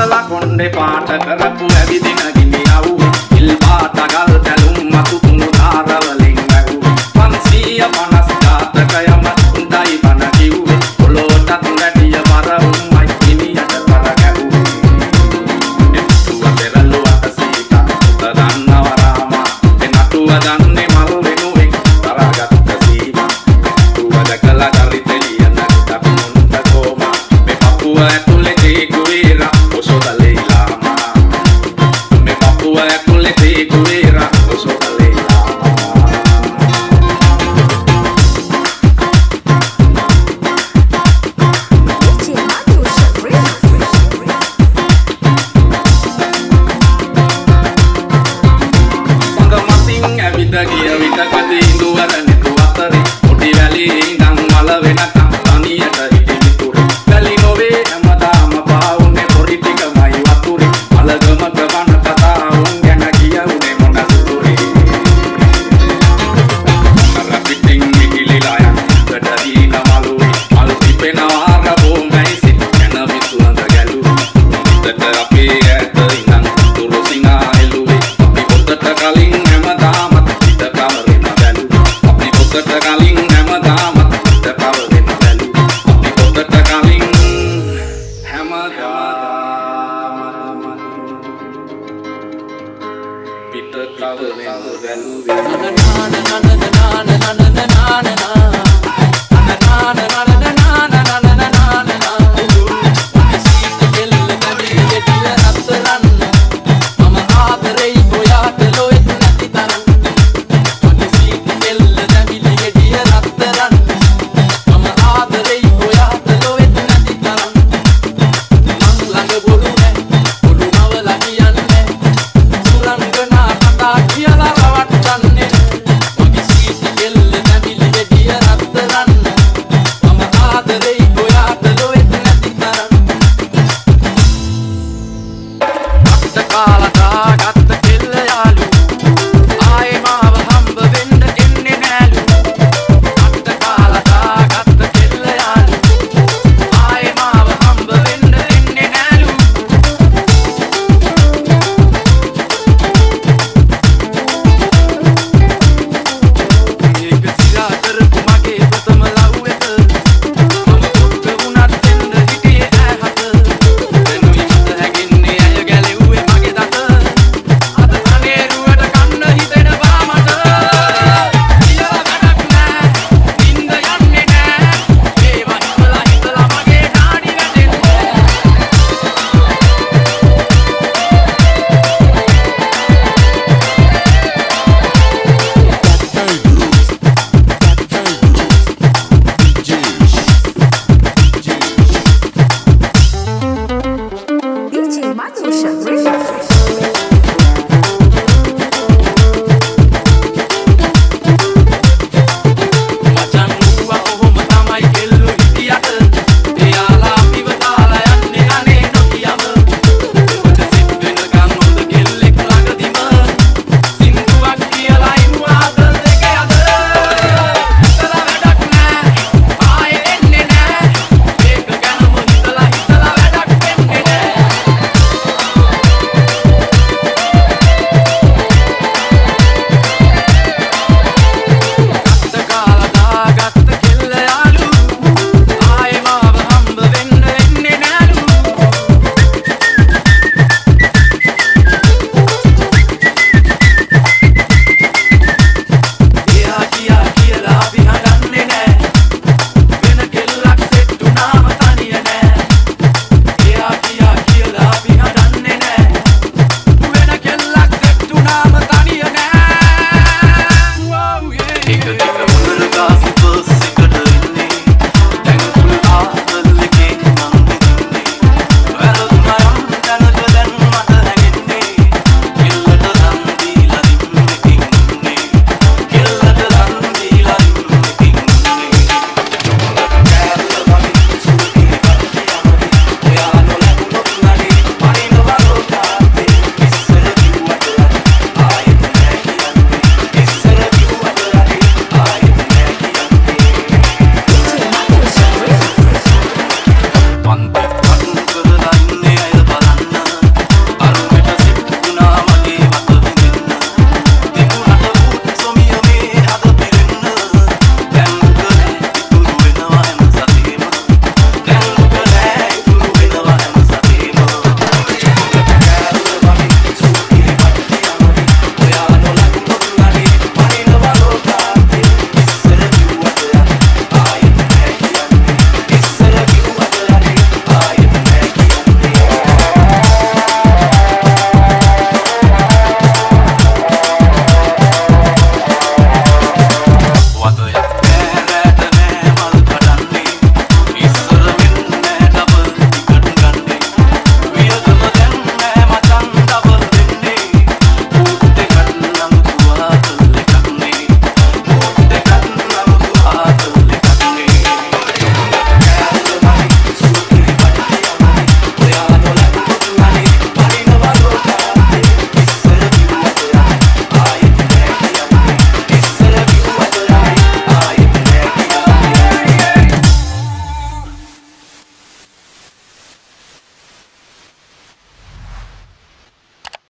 අල්ලලා කොණ්ඩේ පාට කරපු ඇවිදින ගිනි අවුවේ ඉල් පාට ගල් තැලුම් මතු කුණු ධාරවලින් වැහුවේ 550 ජාතකයම උන්දයි බන කිව්වේ පොළොටත් වැටිය මර උම්මයි ගිනියට කර ගැහුවේ එතුව පෙරළු අතසීක උදගන්නව රාමා එනටුව දන්නේ මල් වෙනුවෙන් තරගත්ත සීමා එතුව දැකලා චරිතෙලිය නැග්ග මුන්ට කොමා මේ පපුව ඇතුලේ තේකුවේරා ඔසොදලේ ලාමා මේ පපුව ඇතුලේ තේකුවේරා ඔසොදලේ ගිය විට කදී ඉඳුවර නිතු අතරේ පොඩි වැලි ඉඳන් මල වෙනකම් තනියට හිටි මිතුරේ වැලි නොවේ හැමදාම පාවුනේ පොඩි ටිකමයි වතුරේ මලගමක වන කතා උන් ගැන කියුනේ මොන සුතුරේ අර පිටින් මිහිලිලා යන ගඩරී නමලුවේ මල් පිපෙනවා රබෝමයි සිත් යන විසුඳ ගැලුවේ හිතට අපේ ඇත ඉඳන් තුරු සිනා එළුවේ අපි පොතට කලින් හැමදාම පොතට කලින් හැමදාම පිට කවරෙම බැලු අපි පොතට කලින් හැමදාම පිට කවරෙම බැලුවේ